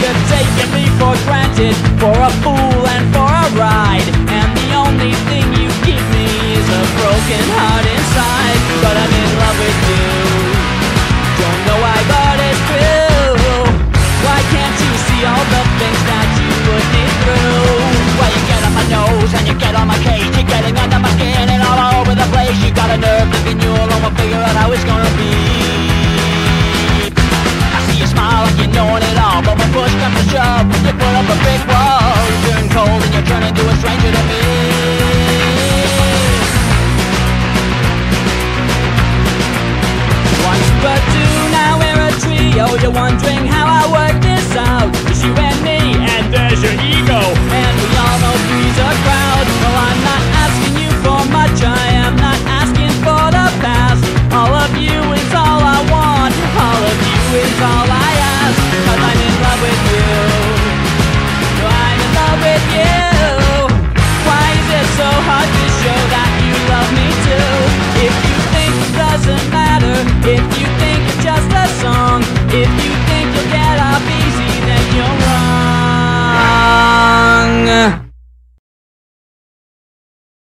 you're taking me for granted, for a fool and for a ride. And the only thing you give me is a broken heart inside. But I'm in love with you, don't know why, but it's true. Why can't you see all the things that you put me through? Why you get on my nose and you get on my case, you're getting under my skin and all over the place. You got a nerve thinking you alone will figure out how it's gonna be. I see you smile like you knowing it all, but when push comes to shove, you put up a big wall. You turn cold and you turn into a stranger to me. Once but two, now we're a trio. You're wondering how I work this out. It's you and me, and there's your ego, and we all know three's a crowd. Well, I'm not asking you for much, I am not asking for the past. All of you is all I want, all of you is all I ask. Cause I'm in love with you, I'm in love with you. Why is it so hard to show that you love me too? If you think it doesn't matter, if you think